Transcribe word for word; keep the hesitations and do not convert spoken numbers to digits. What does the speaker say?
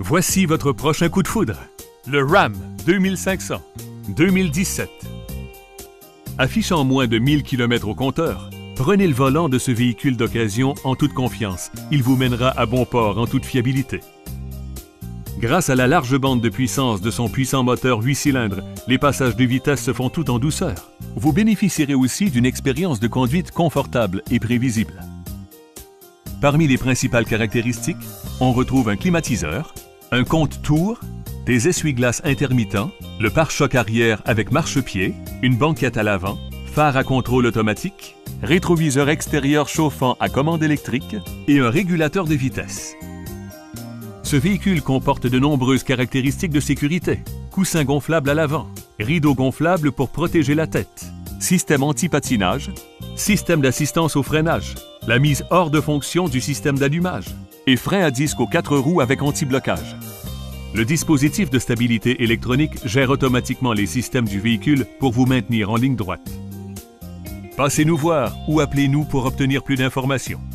Voici votre prochain coup de foudre. Le Ram deux mille cinq cents, deux mille dix-sept. Affichant moins de mille kilomètres au compteur, prenez le volant de ce véhicule d'occasion en toute confiance. Il vous mènera à bon port en toute fiabilité. Grâce à la large bande de puissance de son puissant moteur huit cylindres, les passages de vitesse se font tout en douceur. Vous bénéficierez aussi d'une expérience de conduite confortable et prévisible. Parmi les principales caractéristiques, on retrouve un climatiseur, un compte-tours, des essuie-glaces intermittents, le pare-choc arrière avec marchepied, une banquette à l'avant, phare à contrôle automatique, rétroviseur extérieur chauffant à commande électrique et un régulateur de vitesse. Ce véhicule comporte de nombreuses caractéristiques de sécurité. Coussin gonflable à l'avant, rideau gonflable pour protéger la tête, système anti-patinage, système d'assistance au freinage, la mise hors de fonction du système d'allumage et frein à disque aux quatre roues avec anti-blocage. Le dispositif de stabilité électronique gère automatiquement les systèmes du véhicule pour vous maintenir en ligne droite. Passez nous voir ou appelez-nous pour obtenir plus d'informations.